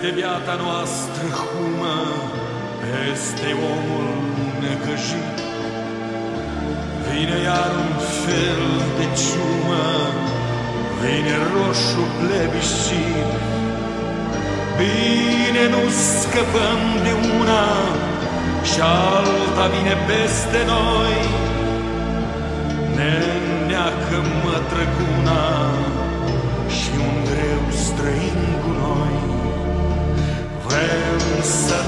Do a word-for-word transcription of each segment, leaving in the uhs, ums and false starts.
Peste viața noastră humă, peste omul necăjit, vine iar un fel de ciumă, vine roșu plebiscit. Bine, nu scăpăm de una și alta vine peste noi, ne neacă mătrăguna și un greu străin cu noi. Vrem să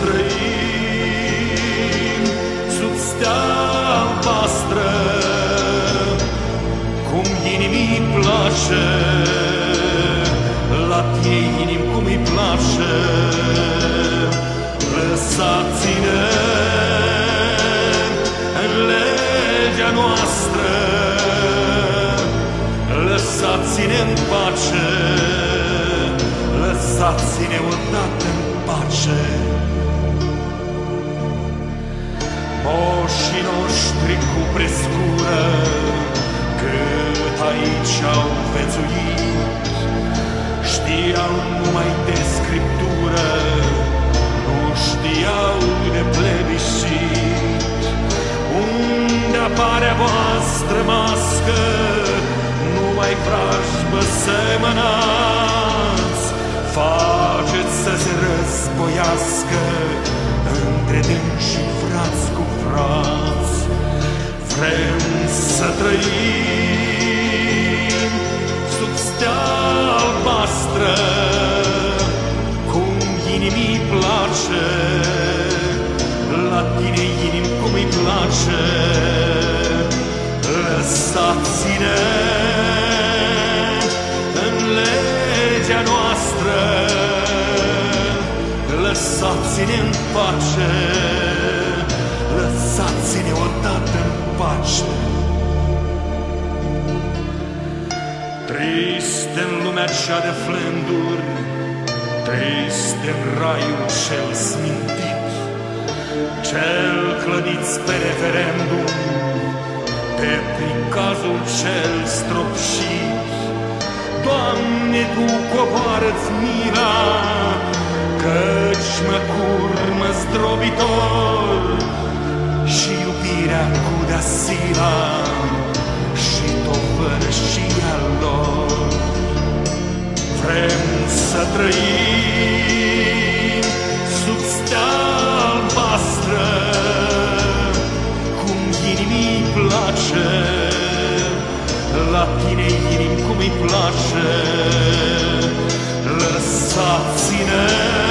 trăim sub stea albastră, cum inimii place, la tine inim cum îi place. Lăsați-ne în legea noastră, lăsați-ne în pace, lăsați-ne odată în pace. Moșii noștri cu prescură, cât aici au vețuit, știau numai de scriptură, nu știau de plebiscit. Unde apare a voastră mască, numai vrajbă semănați, faceți să se războiască între dânsi și frați cu frați. Vrem să trăim sub stea albastră, cum inimii place, la tine inim cum îi place. Lăsați-ne în legea noastră, lăsați-ne în pace, lăsați-ne odată în pace. Trist în lumea cea de flânduri, trist în raiul cel smintit, cel clădit pe referendum, pe pricazul cel stropșit. Doamne, Tu coboară-ți mila, căci mă curmă zdrobitor, și iubirea cu de-asila și tovărășia lor. Vrem să trăim sub stea albastră, cum inimii place, la tine inim cum îi place. Lăsați-ne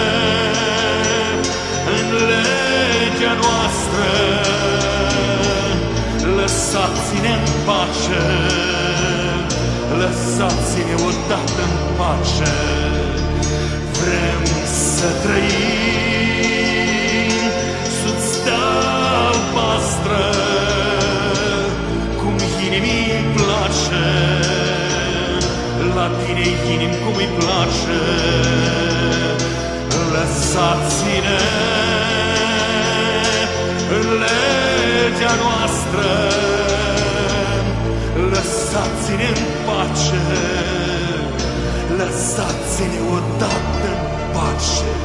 în legea noastră, lăsați-ne în pace, lăsați-ne odată în pace. Vrem să trăim sub stea albastră, cum inimii place, la tine inim cum îi place. Lăsați-ne în legea noastră, lăsați-ne în pace, lăsați-ne odată în pace.